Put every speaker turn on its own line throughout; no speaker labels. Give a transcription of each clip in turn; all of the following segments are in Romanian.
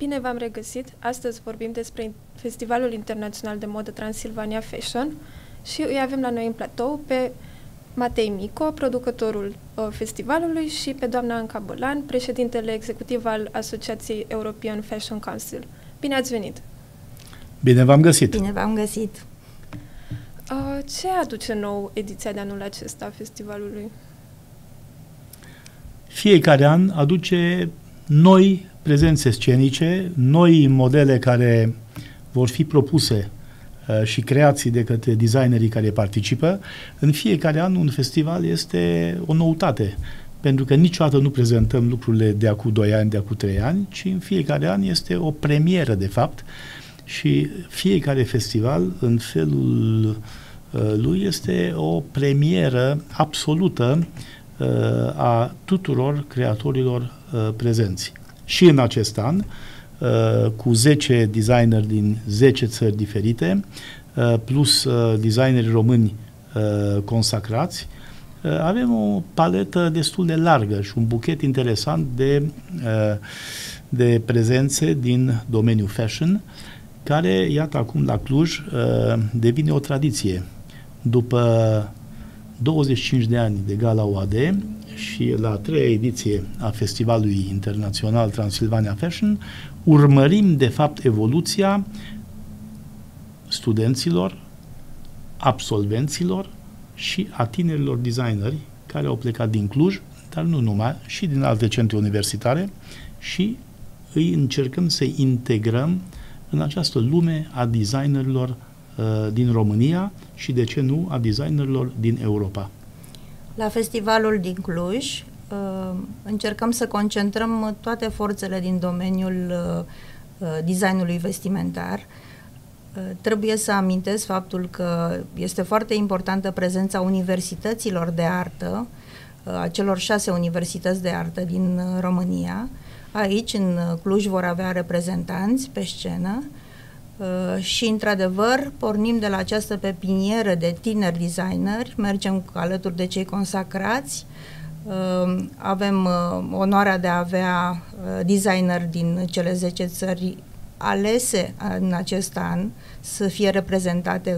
Bine v-am regăsit! Astăzi vorbim despre Festivalul Internațional de Modă Transilvania Fashion și îi avem la noi în platou pe Matei Mico, producătorul festivalului, și pe doamna Anca Bălan, președintele executiv al Asociației European Fashion Council. Bine ați venit!
Bine v-am găsit!
Bine v-am găsit!
Ce aduce nou ediția de anul acesta a festivalului?
Fiecare an aduce noi prezențe scenice, noi modele care vor fi propuse și creații de către designerii care participă. În fiecare an un festival este o noutate, pentru că niciodată nu prezentăm lucrurile de acum 2 ani, de acum 3 ani, ci în fiecare an este o premieră, de fapt, și fiecare festival, în felul lui, este o premieră absolută a tuturor creatorilor prezenți. Și în acest an, cu 10 designeri din 10 țări diferite, plus designeri români consacrați, avem o paletă destul de largă și un buchet interesant de prezențe din domeniul fashion, care, iată, acum la Cluj devine o tradiție. După 25 de ani de Gala OAD și la 3-a ediție a Festivalului Internațional Transilvania Fashion, urmărim, de fapt, evoluția studenților, absolvenților și a tinerilor designeri care au plecat din Cluj, dar nu numai, și din alte centre universitare, și îi încercăm să integrăm în această lume a designerilor din România și, de ce nu, a designerilor din Europa.
La festivalul din Cluj încercăm să concentrăm toate forțele din domeniul designului vestimentar. Trebuie să amintesc faptul că este foarte importantă prezența universităților de artă, a celor 6 universități de artă din România. Aici, în Cluj, vor avea reprezentanți pe scenă și, într-adevăr, pornim de la această pepinieră de tineri designeri, mergem alături de cei consacrați, avem onoarea de a avea designeri din cele 10 țări alese în acest an să fie reprezentate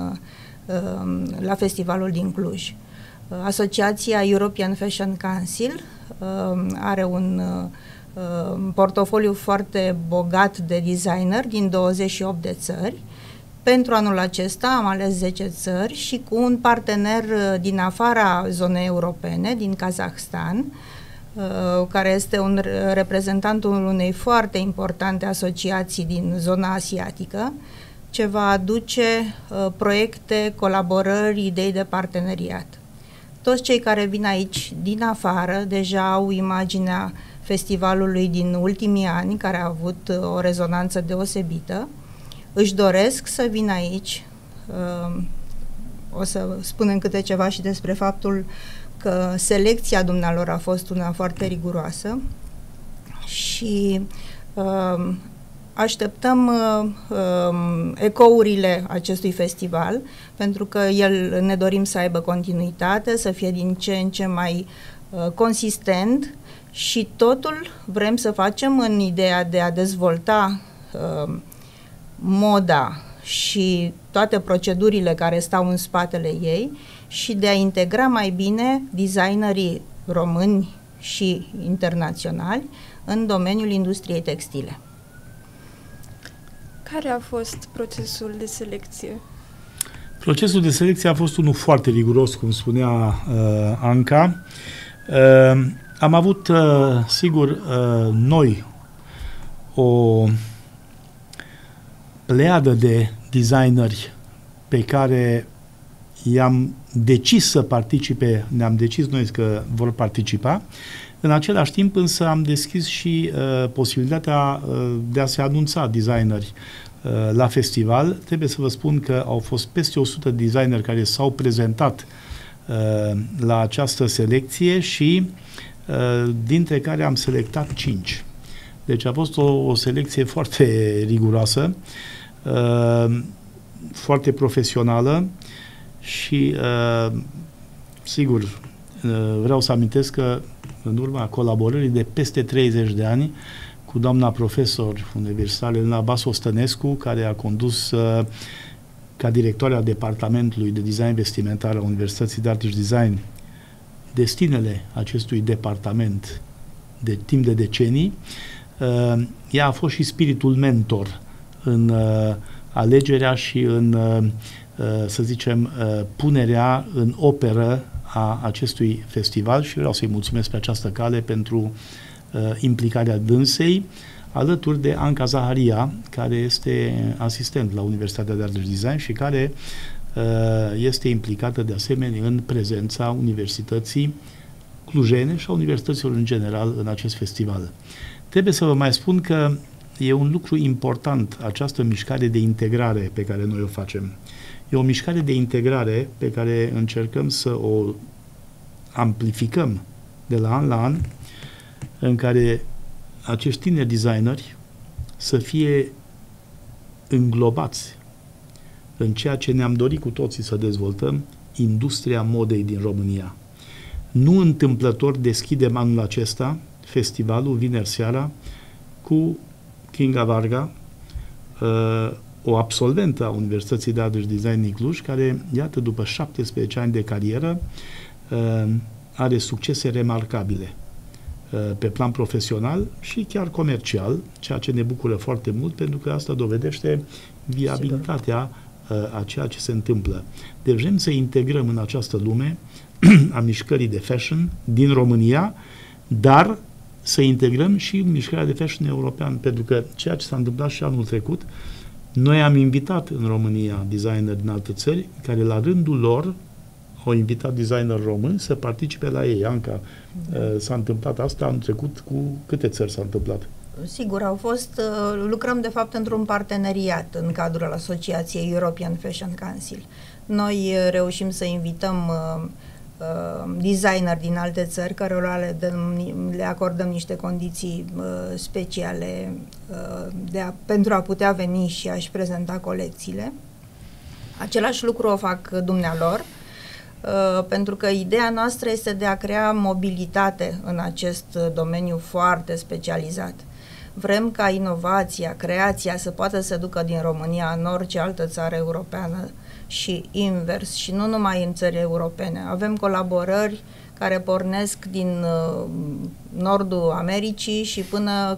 la festivalul din Cluj. Asociația European Fashion Council are un portofoliu foarte bogat de designer din 28 de țări. Pentru anul acesta am ales 10 țări și cu un partener din afara zonei europene, din Kazahstan, care este un reprezentantul unei foarte importante asociații din zona asiatică, ce va aduce proiecte, colaborări, idei de parteneriat. Toți cei care vin aici din afară deja au imaginea festivalului din ultimii ani, care a avut o rezonanță deosebită. Își doresc să vină aici. O să spunem câte ceva și despre faptul că selecția dumnealor a fost una foarte riguroasă și așteptăm ecourile acestui festival, pentru că ne dorim să aibă continuitate, să fie din ce în ce mai consistent, și totul vrem să facem în ideea de a dezvolta moda și toate procedurile care stau în spatele ei și de a integra mai bine designerii români și internaționali în domeniul industriei textile.
Care a fost procesul de selecție?
Procesul de selecție a fost unul foarte riguros, cum spunea Anca. Am avut, sigur, noi o pleiadă de designeri pe care i-am decis să participe, ne-am decis noi că vor participa. În același timp, însă, am deschis și posibilitatea de a se anunța designeri la festival. Trebuie să vă spun că au fost peste 100 designeri care s-au prezentat la această selecție și dintre care am selectat 5. Deci a fost o selecție foarte riguroasă, foarte profesională și sigur vreau să amintesc că în urma colaborării de peste 30 de ani cu cu doamna profesor universitar Elena Basu-Stănescu, care a condus ca directoarea Departamentului de Design Vestimentar a Universității de Arte și Design destinele acestui departament de timp de decenii. Ea a fost și spiritul mentor în alegerea și în, să zicem, punerea în operă a acestui festival și vreau să-i mulțumesc pe această cale pentru implicarea dânsei, alături de Anca Zaharia, care este asistent la Universitatea de Arte și Design și care este implicată de asemenea în prezența Universității Clujene și a universităților în general în acest festival. Trebuie să vă mai spun că e un lucru important această mișcare de integrare pe care noi o facem. E o mișcare de integrare pe care încercăm să o amplificăm de la an, în care acești tineri designeri să fie înglobați în ceea ce ne-am dorit cu toții să dezvoltăm, industria modei din România. Nu întâmplător deschidem anul acesta festivalul vineri seara cu Kinga Varga, o absolventă a Universității de Arte și Design din Cluj, care, iată, după 17 ani de carieră, are succese remarcabile pe plan profesional și chiar comercial, ceea ce ne bucură foarte mult, pentru că asta dovedește viabilitatea a ceea ce se întâmplă. Deci vrem să integrăm în această lume a mișcării de fashion din România, dar să integrăm și mișcarea de fashion european, pentru că ceea ce s-a întâmplat și anul trecut, noi am invitat în România designeri din alte țări, care la rândul lor au invitat designer români să participe la ei. Anca, s-a întâmplat asta anul trecut, cu câte țări s-a întâmplat?
Sigur, au fost, lucrăm de fapt într-un parteneriat în cadrul Asociației European Fashion Council. Noi reușim să invităm designeri din alte țări cărora le acordăm niște condiții speciale pentru a putea veni și a-și prezenta colecțiile. Același lucru o fac dumnealor, pentru că ideea noastră este de a crea mobilitate în acest domeniu foarte specializat. Vrem ca inovația, creația să poată să ducă din România în orice altă țară europeană și invers, și nu numai în țări europene. Avem colaborări care pornesc din nordul Americii și până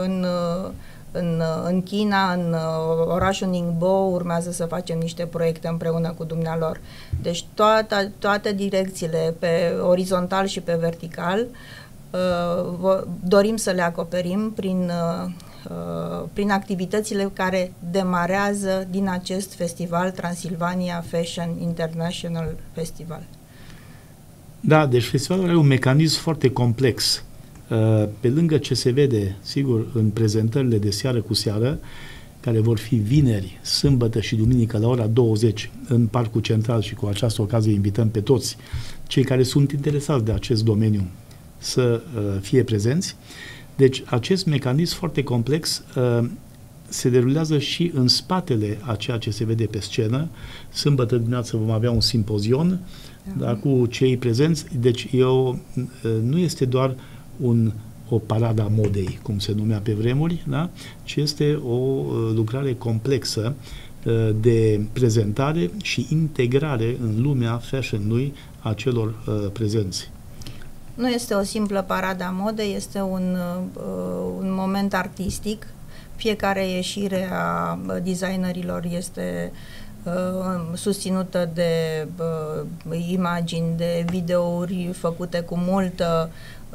în China, în orașul Ningbo, urmează să facem niște proiecte împreună cu dumnealor. Deci toate direcțiile, pe orizontal și pe vertical, dorim să le acoperim prin activitățile care demarează din acest festival, Transilvania Fashion International Festival.
Da, deci festivalul are un mecanism foarte complex. Pe lângă ce se vede, sigur, în prezentările de seară cu seară, care vor fi vineri, sâmbătă și duminică la ora 20 în Parcul Central, și cu această ocazie invităm pe toți cei care sunt interesați de acest domeniu să fie prezenți. Deci acest mecanism foarte complex se derulează și în spatele a ceea ce se vede pe scenă. Sâmbătă dimineață vom avea un simpozion, da, cu cei prezenți. Deci nu este doar o paradă a modei, cum se numea pe vremuri, da? Ci este o lucrare complexă de prezentare și integrare în lumea fashion-ului a celor prezenți.
Nu este o simplă paradă a modei, este un moment artistic. Fiecare ieșire a designerilor este susținută de imagini, de videouri făcute cu multă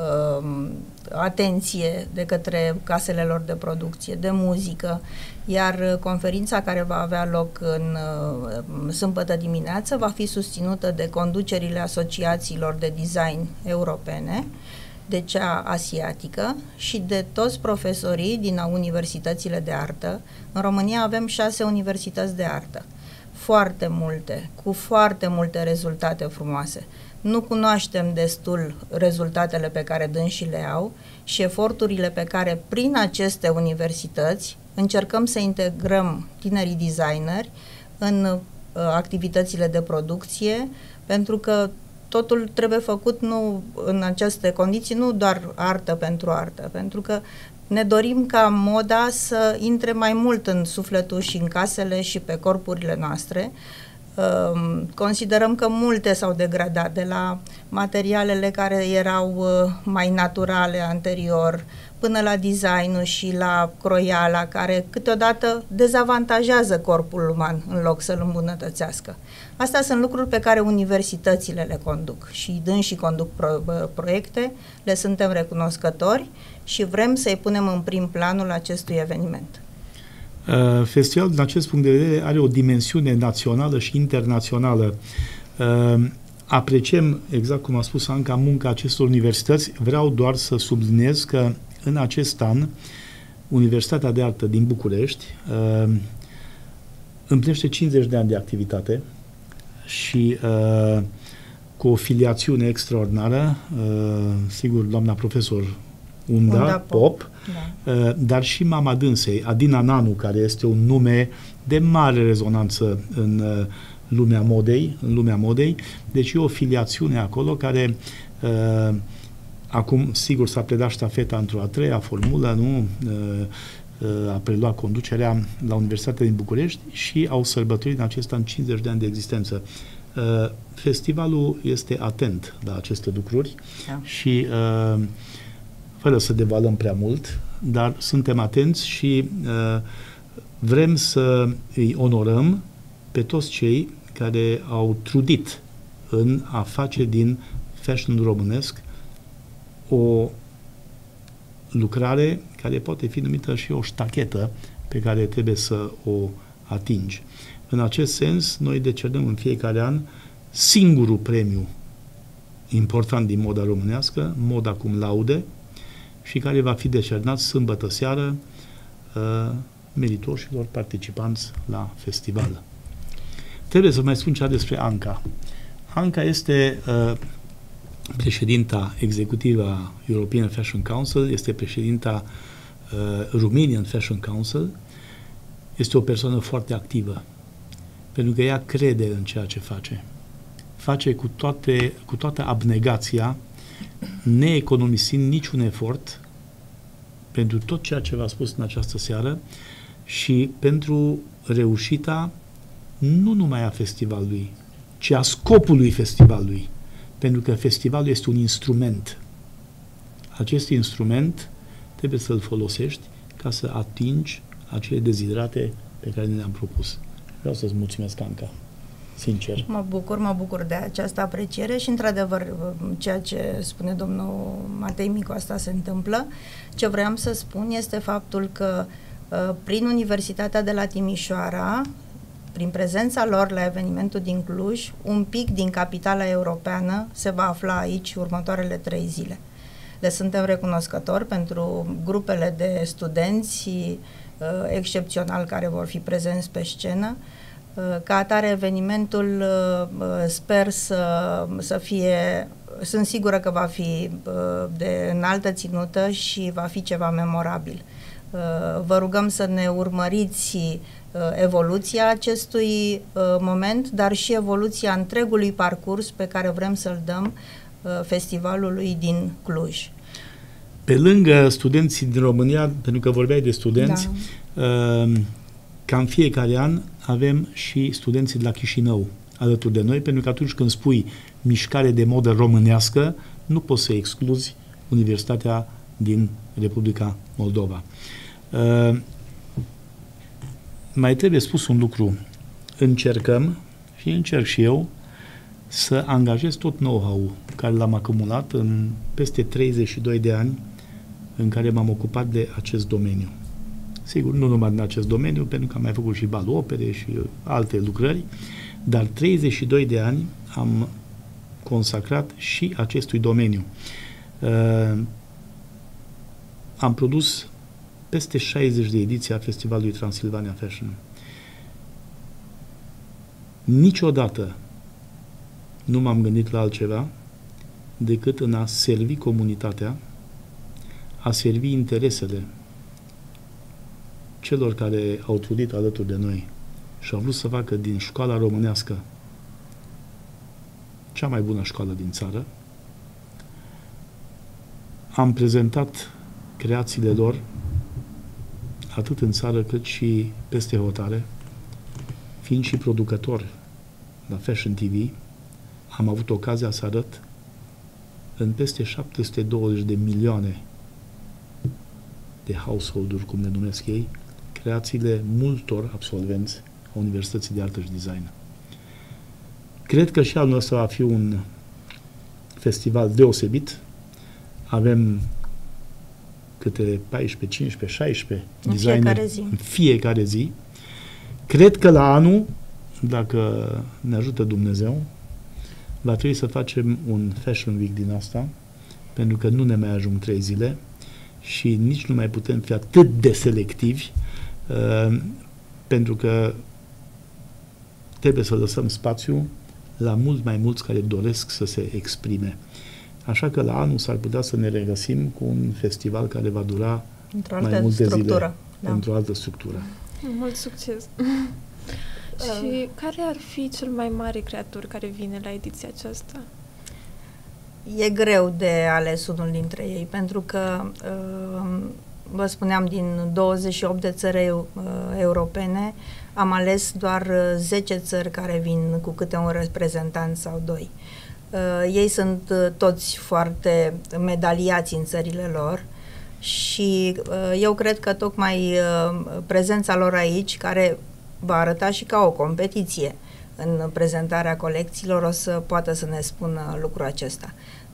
atenție de către casele lor de producție, de muzică, iar conferința care va avea loc în sâmbătă dimineață va fi susținută de conducerile asociațiilor de design europene, de cea asiatică și de toți profesorii din universitățile de artă. În România avem 6 universități de artă, foarte multe, cu foarte multe rezultate frumoase. Nu cunoaștem destul rezultatele pe care dânsii le au și eforturile pe care prin aceste universități încercăm să integrăm tinerii designeri în activitățile de producție, pentru că totul trebuie făcut nu în aceste condiții, nu doar artă pentru artă, pentru că ne dorim ca moda să intre mai mult în sufletul și în casele și pe corpurile noastre. Considerăm că multe s-au degradat, de la materialele care erau mai naturale anterior, până la design-ul și la croiala, care câteodată dezavantajează corpul uman în loc să-l îmbunătățească. Astea sunt lucruri pe care universitățile le conduc și dânsii conduc proiecte, le suntem recunoscători și vrem să-i punem în prim planul acestui eveniment.
Festivalul, din acest punct de vedere, are o dimensiune națională și internațională. Apreciem, exact cum a spus Anca, munca acestor universități. Vreau doar să subliniez că în acest an Universitatea de Artă din București împlinește 50 de ani de activitate și cu o filiațiune extraordinară, sigur, doamna profesor Unda Pop, da. Dar și mama dânsei, Adina Nanu, care este un nume de mare rezonanță în lumea modei, deci e o filiațiune acolo care acum, sigur, s-a predat ștafeta într-o a treia formulă, nu? A preluat conducerea la Universitatea din București și au sărbătorit în acest an 50 de ani de existență. Festivalul este atent la aceste lucruri și fără să devalăm prea mult, dar suntem atenți și vrem să îi onorăm pe toți cei care au trudit în a face din fashion românesc o lucrare care poate fi numită și o ștachetă pe care trebuie să o atingi. În acest sens, noi decernăm în fiecare an singurul premiu important din moda românească, Moda cum laude, și care va fi decernat sâmbătă seară meritoșilor participanți la festival. Trebuie să mai spun ceva despre Anca. Anca este președinta executivă a European Fashion Council, este președinta Romanian Fashion Council, este o persoană foarte activă, pentru că ea crede în ceea ce face. Face cu toată abnegația, neeconomisind niciun efort pentru tot ceea ce v-a spus în această seară și pentru reușita nu numai a festivalului, ci a scopului festivalului. Pentru că festivalul este un instrument. Acest instrument trebuie să-l folosești ca să atingi acele deziderate pe care ne le-am propus. Vreau să-ți mulțumesc, Anca. Sincer.
Mă bucur de această apreciere și, într-adevăr, ceea ce spune domnul Matei Micu, asta se întâmplă. Ce vreau să spun este faptul că prin Universitatea de la Timișoara, prin prezența lor la evenimentul din Cluj, un pic din capitala europeană se va afla aici următoarele 3 zile. Le suntem recunoscători pentru grupele de studenți excepțional care vor fi prezenți pe scenă. Ca atare, evenimentul sper să fie, sunt sigură că va fi de înaltă ținută și va fi ceva memorabil. Vă rugăm să ne urmăriți evoluția acestui moment, dar și evoluția întregului parcurs pe care vrem să-l dăm festivalului din Cluj.
Pe lângă studenții din România, pentru că vorbeai de studenți, ca în fiecare an avem și studenții de la Chișinău alături de noi, pentru că atunci când spui mișcare de modă românească, nu poți să excluzi Universitatea din Republica Moldova. Mai trebuie spus un lucru. Încercăm, și încerc și eu, să angajez tot know-how-ul care l-am acumulat în peste 32 de ani în care m-am ocupat de acest domeniu. Sigur, nu numai în acest domeniu, pentru că am mai făcut și balul opere și alte lucrări, dar 32 de ani am consacrat și acestui domeniu. Am produs peste 60 de ediții a Festivalului Transilvania Fashion. Niciodată nu m-am gândit la altceva decât în a servi comunitatea, a servi interesele celor care au trudit alături de noi și au vrut să facă din școala românească cea mai bună școală din țară. Am prezentat creațiile lor atât în țară cât și peste hotare. Fiind și producător la Fashion TV, am avut ocazia să arăt în peste 720 de milioane de household-uri, cum le numesc ei, creațiile multor absolvenți a Universității de Artă și Design. Cred că și al nostru va fi un festival deosebit. Avem câte 14, 15, 16 designeri în fiecare zi. Cred că la anul, dacă ne ajută Dumnezeu, va trebui să facem un Fashion Week din asta, pentru că nu ne mai ajung 3 zile și nici nu mai putem fi atât de selectivi, pentru că trebuie să lăsăm spațiu la mult mai mulți care doresc să se exprime. Așa că la anul s-ar putea să ne regăsim cu un festival care va dura mai multe zile, într-o altă structură.
Mult succes! Și care ar fi cel mai mare creator care vine la ediția aceasta?
E greu de ales unul dintre ei, pentru că, vă spuneam, din 28 de țări europene, am ales doar 10 țări care vin cu câte un reprezentant sau 2. Ei sunt toți foarte medaliați în țările lor și eu cred că tocmai prezența lor aici, care va arăta și ca o competiție în prezentarea colecțiilor, o să poată să ne spună lucrul acesta.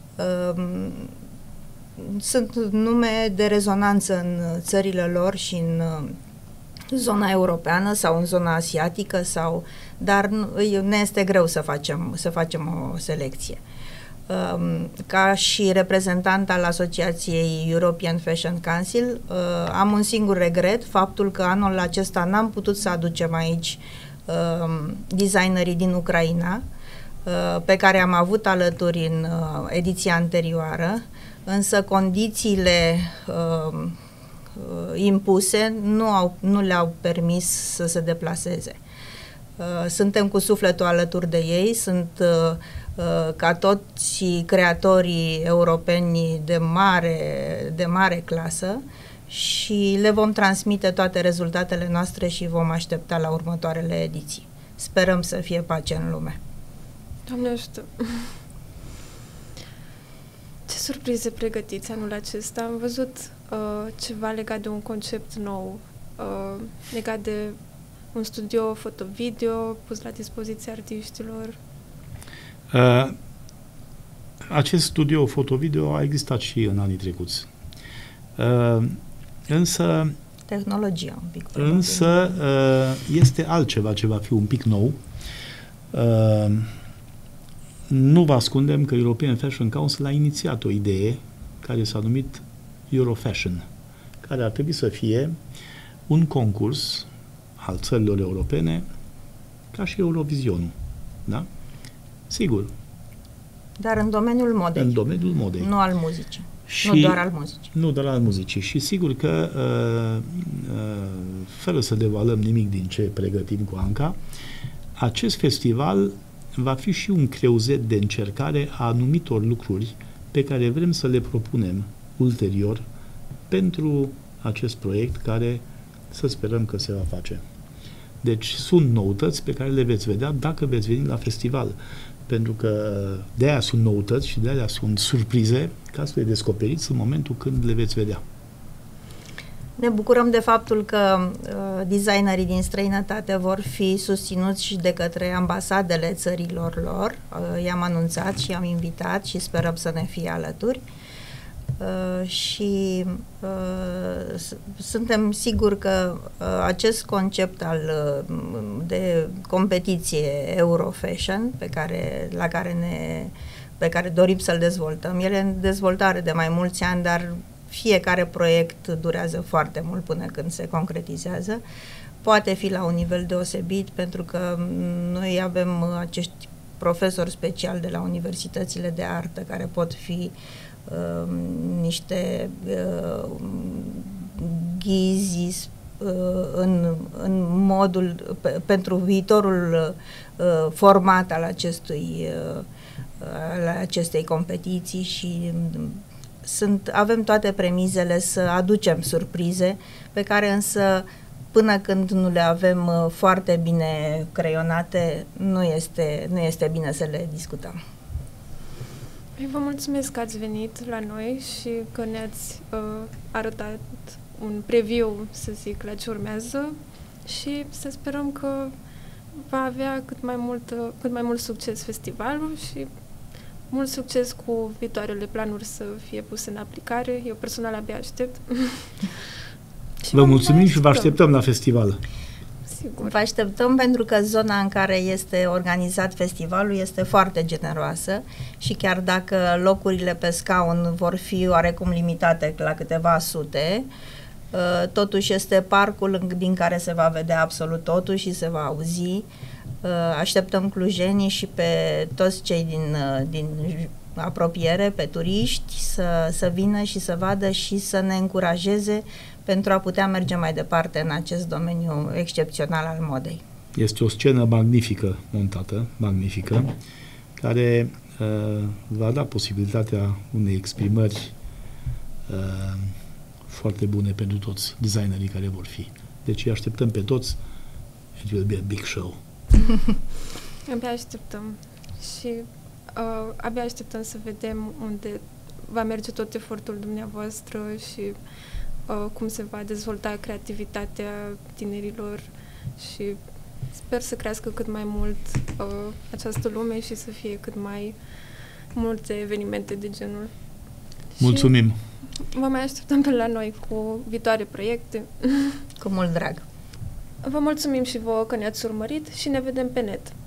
Sunt nume de rezonanță în țările lor și în zona europeană sau în zona asiatică, dar ne este greu să facem o selecție. Ca și reprezentant al Asociației European Fashion Council, am un singur regret, faptul că anul acesta n-am putut să aducem aici designerii din Ucraina, pe care am avut alături în ediția anterioară, însă condițiile impuse nu le-au permis să se deplaseze. Suntem cu sufletul alături de ei, sunt ca toți creatorii europeni de mare clasă și le vom transmite toate rezultatele noastre și vom aștepta la următoarele ediții. Sperăm să fie pace în lume.
Doamne ajută! Ce surprize pregătiți anul acesta? Am văzut ceva legat de un concept nou, legat de un studio foto-video pus la dispoziția artiștilor.
Acest studio foto-video a existat și în anii trecuți. Însă
tehnologia un pic.
Însă este altceva ce va fi un pic nou. Nu vă ascundem că European Fashion Council a inițiat o idee care s-a numit Eurofashion, care ar trebui să fie un concurs al țărilor europene ca și Eurovizionul. Da? Sigur.
Dar în domeniul modei.
În domeniul modei.
Nu al muzicii. Nu doar al muzicii.
Nu doar al muzicii. Și sigur că, fără să devalăm nimic din ce pregătim cu Anca, acest festival va fi și un creuzet de încercare a anumitor lucruri pe care vrem să le propunem ulterior pentru acest proiect care să sperăm că se va face. Deci sunt noutăți pe care le veți vedea dacă veți veni la festival, pentru că de-aia sunt noutăți și de-aia sunt surprize ca să le descoperiți în momentul când le veți vedea.
Ne bucurăm de faptul că designerii din străinătate vor fi susținuți și de către ambasadele țărilor lor. I-am anunțat și i-am invitat și sperăm să ne fie alături. Și suntem siguri că acest concept de competiție Eurofashion pe care dorim să-l dezvoltăm, el e în dezvoltare de mai mulți ani, dar fiecare proiect durează foarte mult până când se concretizează. Poate fi la un nivel deosebit, pentru că noi avem acești profesori speciali de la universitățile de artă care pot fi niște ghizi în modul pentru viitorul format al ale acestei competiții și avem toate premizele să aducem surprize pe care însă până când nu le avem foarte bine creionate, nu este bine să le discutăm.
Vă mulțumesc că ați venit la noi și că ne-ați arătat un preview, să zic, la ce urmează și să sperăm că va avea cât mai mult succes festivalul și mult succes cu viitoarele planuri să fie puse în aplicare. Eu personal abia aștept.
Vă mulțumim și vă așteptăm la festival.
Sigur.
Vă așteptăm pentru că zona în care este organizat festivalul este foarte generoasă și chiar dacă locurile pe scaun vor fi oarecum limitate la câteva sute, totuși este parcul din care se va vedea absolut totul și se va auzi. Așteptăm clujenii și pe toți cei din apropiere, pe turiști, să vină și să vadă și să ne încurajeze pentru a putea merge mai departe în acest domeniu excepțional al modei.
Este o scenă magnifică montată, magnifică, care va da posibilitatea unei exprimări foarte bune pentru toți designerii care vor fi. Deci îi așteptăm pe toți. It will be a big show.
Abia așteptăm și abia așteptăm să vedem unde va merge tot efortul dumneavoastră și cum se va dezvolta creativitatea tinerilor și sper să crească cât mai mult această lume și să fie cât mai multe evenimente de genul.
Mulțumim!
Și vă mai așteptăm pe la noi cu viitoare proiecte.
Cu mult drag!
Vă mulțumim și vouă că ne-ați urmărit și ne vedem pe net.